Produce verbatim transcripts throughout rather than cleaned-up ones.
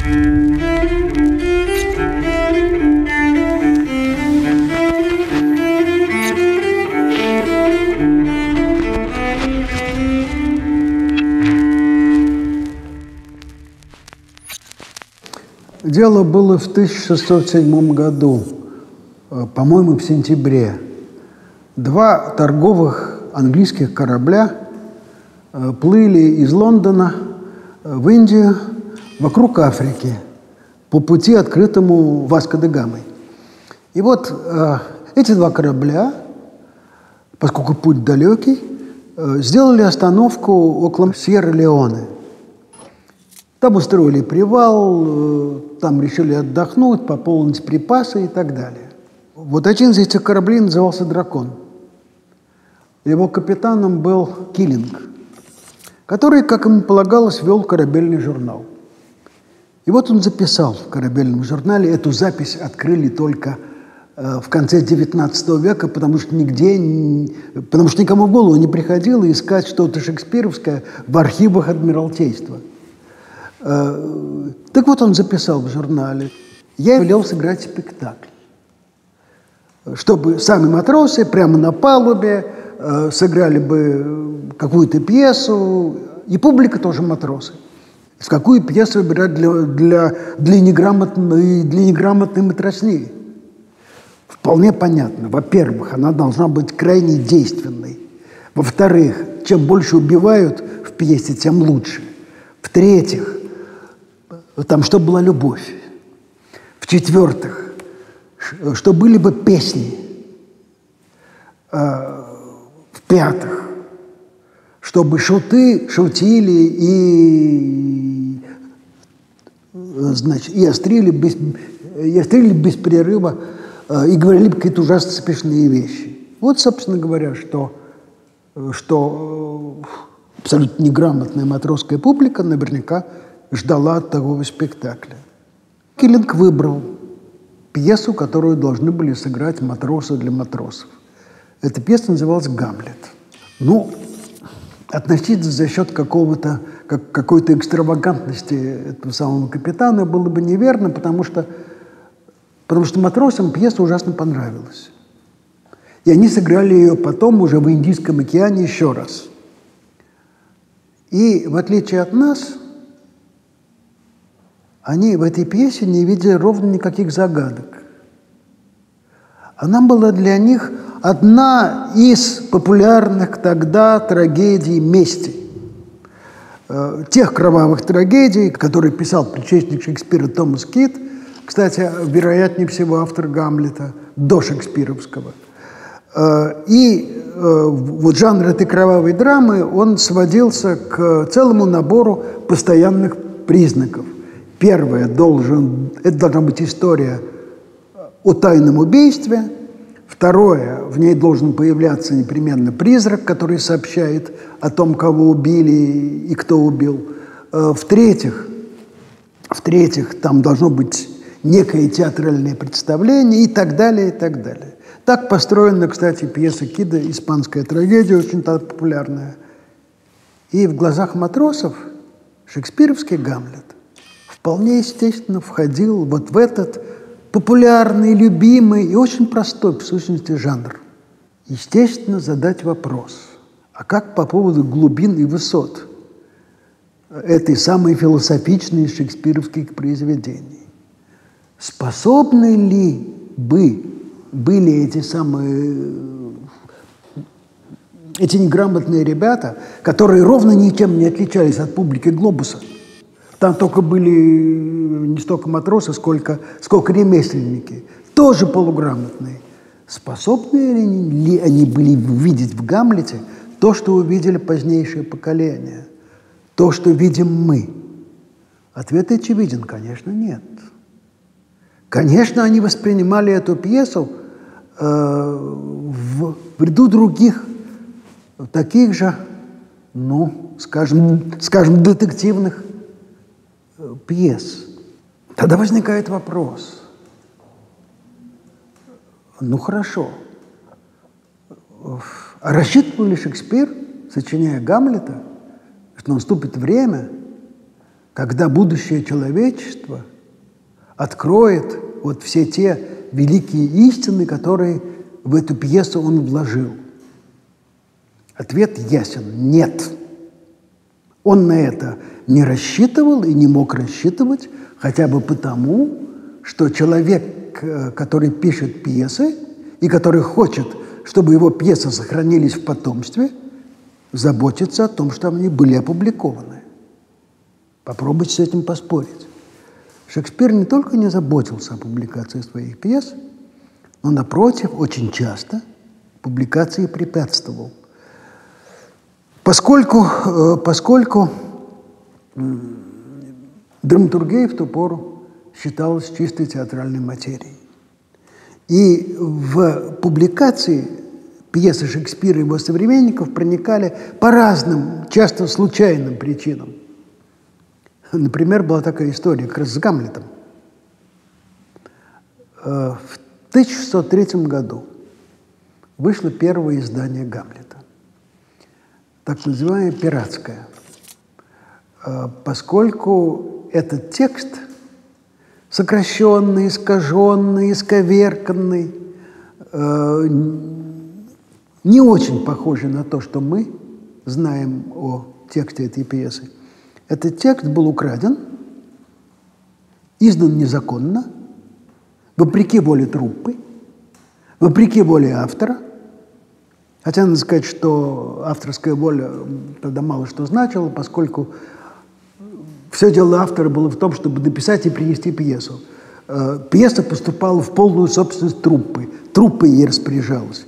Дело было в тысяча шестьсот седьмом году, по-моему, в сентябре. Два торговых английских корабля плыли из Лондона в Индию вокруг Африки по пути, открытому Васко-де-Гамой. И вот э, эти два корабля, поскольку путь далекий, э, сделали остановку около Сьерра-Леоне. Там устроили привал, э, там решили отдохнуть, пополнить припасы и так далее. Вот один из этих кораблей назывался «Дракон». Его капитаном был Киллинг, который, как ему полагалось, вел корабельный журнал. И вот он записал в корабельном журнале, эту запись открыли только э, в конце девятнадцатого века, потому что нигде, потому что никому в голову не приходило искать что-то шекспировское в архивах Адмиралтейства. Э, так вот он записал в журнале: «Я велел сыграть спектакль, чтобы сами матросы прямо на палубе э, сыграли бы какую-то пьесу, и публика тоже матросы. В какую пьесу выбирать для, для, для, неграмотной, для неграмотной матросни? Вполне понятно. Во-первых, она должна быть крайне действенной. Во-вторых, чем больше убивают в пьесе, тем лучше. В-третьих, там что была любовь. В-четвертых, что были бы песни. В-пятых, чтобы шуты шутили и, значит, и острили без, и острили без перерыва и говорили какие-то ужасно смешные вещи. Вот, собственно говоря, что, что абсолютно неграмотная матросская публика наверняка ждала от такого спектакля. Киллинг выбрал пьесу, которую должны были сыграть матросы для матросов. Эта пьеса называлась «Гамлет». Ну, относиться за счет какого-то, как, какой-то экстравагантности этого самого капитана было бы неверно, потому что, потому что матросам пьеса ужасно понравилась. И они сыграли ее потом уже в Индийском океане еще раз. И в отличие от нас, они в этой пьесе не видели ровно никаких загадок. Она была для них одна из популярных тогда трагедий мести. Тех кровавых трагедий, которые писал предшественник Шекспира Томас Кит, кстати, вероятнее всего автор Гамлета, до шекспировского. И вот жанр этой кровавой драмы, он сводился к целому набору постоянных признаков. Первое, должен, это должна быть история о тайном убийстве. Второе, в ней должен появляться непременно призрак, который сообщает о том, кого убили и кто убил. В-третьих, в-третьих, там должно быть некое театральное представление и так далее, и так далее. Так построена, кстати, пьеса Кида «Испанская трагедия», очень популярная. И в глазах матросов шекспировский Гамлет вполне естественно входил вот в этот популярный, любимый и очень простой, в сущности, жанр. Естественно, задать вопрос: а как по поводу глубин и высот этой самой философичной из шекспировских произведений? Способны ли бы были эти самые, эти неграмотные ребята, которые ровно ничем не отличались от публики глобуса? Там только были не столько матросы, сколько, сколько ремесленники, тоже полуграмотные. Способны ли они были увидеть в Гамлете то, что увидели позднейшие поколения, то, что видим мы? Ответ очевиден, конечно, нет. Конечно, они воспринимали эту пьесу э, в, в ряду других, таких же, ну, скажем, скажем, детективных пьес. Тогда возникает вопрос: ну хорошо, а рассчитывал ли Шекспир, сочиняя Гамлета, что наступит время, когда будущее человечества откроет вот все те великие истины, которые в эту пьесу он вложил? Ответ ясен – нет. Он на это не рассчитывал и не мог рассчитывать, хотя бы потому, что человек, который пишет пьесы и который хочет, чтобы его пьесы сохранились в потомстве, заботится о том, что они были опубликованы. Попробуйте с этим поспорить. Шекспир не только не заботился о публикации своих пьес, но, напротив, очень часто публикации препятствовал. Поскольку, поскольку драматургия в ту пору считалась чистой театральной материей. И в публикации пьесы Шекспира и его современников проникали по разным, часто случайным причинам. Например, была такая история как раз с Гамлетом. В тысяча шестьсот третьем году вышло первое издание Гамлета, так называемое пиратское, поскольку этот текст сокращенный, искаженный, исковерканный, не очень похожий на то, что мы знаем о тексте этой пьесы. Этот текст был украден, издан незаконно, вопреки воле труппы, вопреки воле автора. Хотя надо сказать, что авторская воля тогда мало что значила, поскольку все дело автора было в том, чтобы написать и принести пьесу. Пьеса поступала в полную собственность труппы. Труппа ей распоряжалась.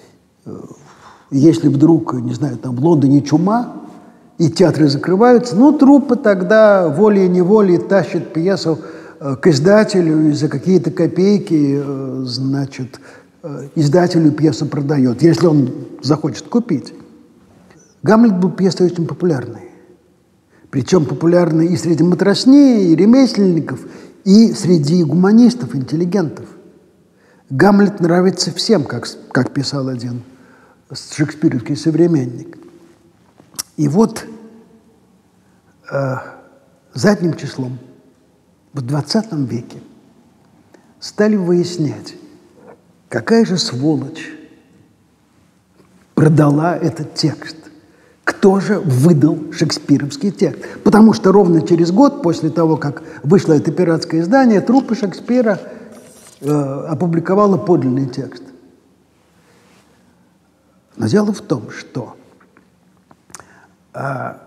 Если вдруг, не знаю, там в Лондоне чума, и театры закрываются, ну, труппа тогда волей-неволей тащит пьесу к издателю и за какие-то копейки, значит, издателю пьесу продает, если он захочет купить. Гамлет был пьесой очень популярной. Причем популярной и среди матросней, и ремесленников, и среди гуманистов, интеллигентов. Гамлет нравится всем, как, как писал один шекспировский современник. И вот э, задним числом в двадцатом веке стали выяснять, какая же сволочь продала этот текст, кто же выдал шекспировский текст. Потому что ровно через год после того, как вышло это пиратское издание, труппа Шекспира э, опубликовала подлинный текст. Но дело в том, что А,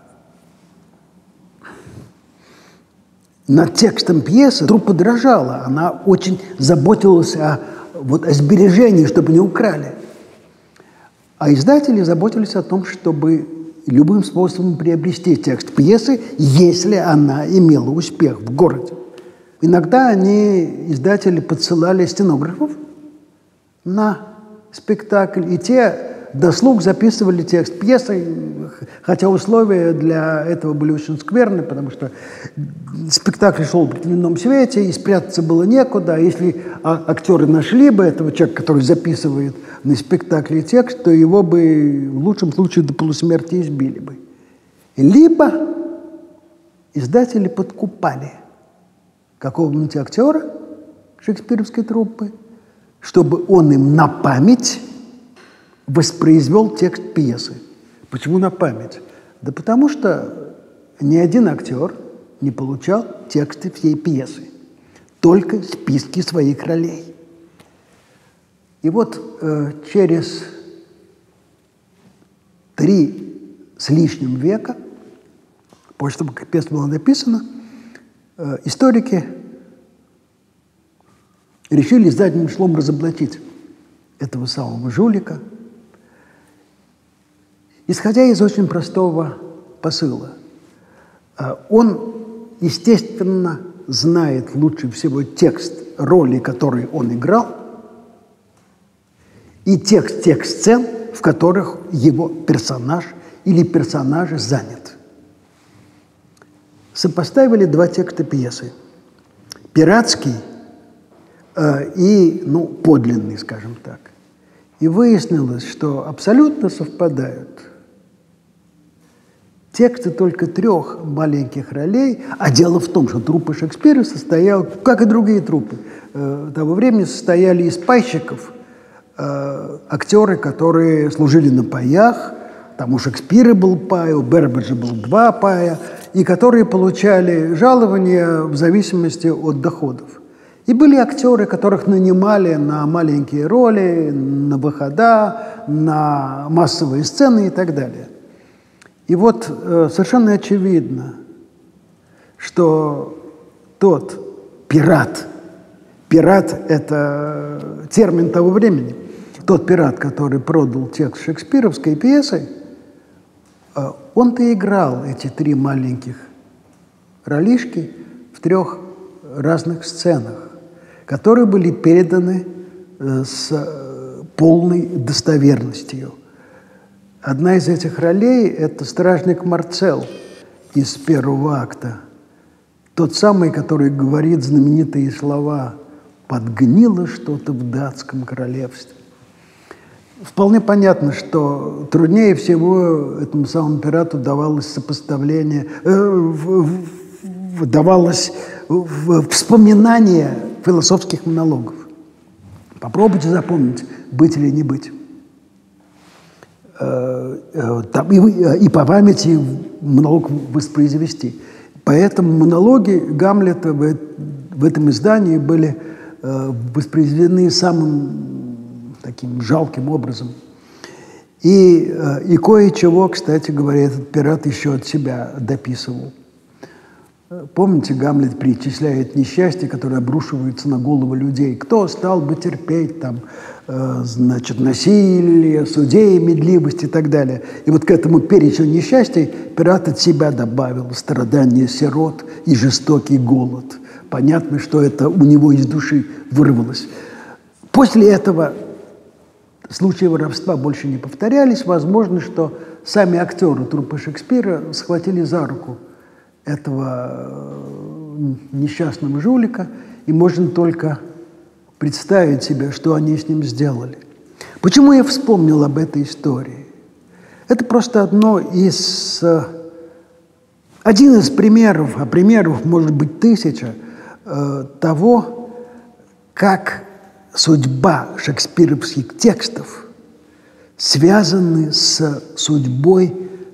над текстом пьесы труппа дрожала, она очень заботилась о, вот, о сбережении, чтобы не украли. А издатели заботились о том, чтобы любым способом приобрести текст пьесы, если она имела успех в городе. Иногда они, издатели, подсылали стенографов на спектакль, и те до слух записывали текст пьесы, хотя условия для этого были очень скверны, потому что спектакль шел в дневном свете, и спрятаться было некуда. А если актеры нашли бы этого человека, который записывает на спектакле текст, то его бы в лучшем случае до полусмерти избили бы. Либо издатели подкупали какого-нибудь актера шекспировской труппы, чтобы он им на память воспроизвел текст пьесы. Почему на память? Да потому что ни один актер не получал тексты всей пьесы, только списки своих ролей. И вот э, через три с лишним века, после того, как пьеса была написана, э, историки решили задним числом разоблачить этого самого жулика, исходя из очень простого посыла. Он, естественно, знает лучше всего текст роли, которые он играл, и текст тех сцен, в которых его персонаж или персонажи занят. Сопоставили два текста пьесы. Пиратский э, и, ну, подлинный, скажем так. И выяснилось, что абсолютно совпадают тексты только трех маленьких ролей, а дело в том, что труппа Шекспира состояла, как и другие труппы э, того времени, состояли из пайщиков, э, актеры, которые служили на паях, там у Шекспира был пай, у Бербеджа был два пая, и которые получали жалования в зависимости от доходов. И были актеры, которых нанимали на маленькие роли, на выхода, на массовые сцены и так далее. И вот э, совершенно очевидно, что тот пират, пират – это термин того времени, тот пират, который продал текст шекспировской пьесы, э, он-то играл эти три маленьких ролишки в трех разных сценах, которые были переданы э, с э, полной достоверностью. Одна из этих ролей – это стражник Марцел из первого акта. Тот самый, который говорит знаменитые слова «подгнило что-то в датском королевстве». Вполне понятно, что труднее всего этому самому пирату давалось сопоставление, э, в, в, давалось в, вспоминание философских монологов. Попробуйте запомнить, быть или не быть. Там, и, и по памяти монолог воспроизвести. Поэтому монологи Гамлета в, в этом издании были э, воспроизведены самым таким жалким образом. И, э, и кое-чего, кстати говоря, этот пират еще от себя дописывал. Помните, Гамлет перечисляет несчастья, которые обрушиваются на головы людей. Кто стал бы терпеть там, э, значит, насилие, судей, медливость и так далее. И вот к этому перечню несчастий пират от себя добавил страдания сирот и жестокий голод. Понятно, что это у него из души вырвалось. После этого случаи воровства больше не повторялись. Возможно, что сами актеры труппы Шекспира схватили за руку этого несчастного жулика, и можно только представить себе, что они с ним сделали. Почему я вспомнил об этой истории? Это просто одно из, один из примеров, а примеров может быть тысяча, того, как судьба шекспировских текстов связаны с судьбой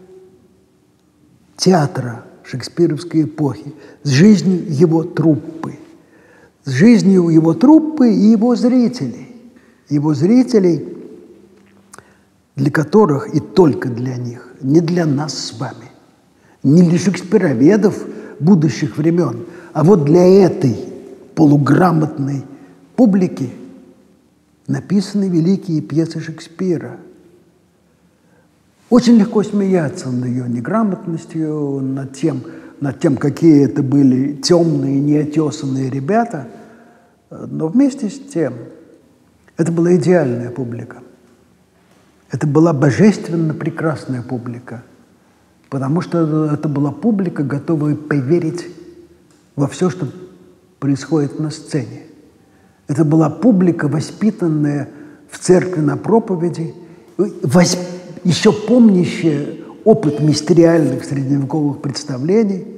театра шекспировской эпохи, с жизнью его труппы, с жизнью его труппы и его зрителей. Его зрителей, для которых и только для них, не для нас с вами, не для шекспироведов будущих времен, а вот для этой полуграмотной публики написаны великие пьесы Шекспира. Очень легко смеяться над ее неграмотностью, над тем, над тем, какие это были темные, неотесанные ребята. Но вместе с тем это была идеальная публика. Это была божественно прекрасная публика. Потому что это была публика, готовая поверить во все, что происходит на сцене. Это была публика, воспитанная в церкви на проповеди, воспитанная, еще помнящая опыт мистериальных средневековых представлений.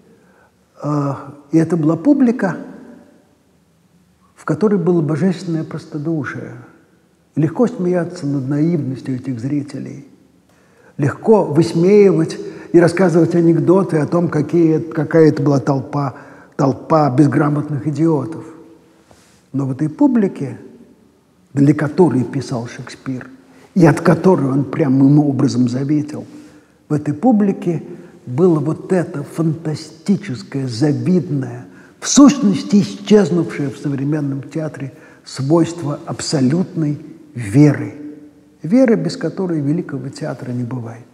И это была публика, в которой было божественное простодушие. Легко смеяться над наивностью этих зрителей. Легко высмеивать и рассказывать анекдоты о том, какие, какая это была толпа, толпа безграмотных идиотов. Но в этой публике, для которой писал Шекспир, и от которой он прямым образом заветил, в этой публике было вот это фантастическое, завидное, в сущности исчезнувшее в современном театре свойство абсолютной веры. Веры, без которой великого театра не бывает.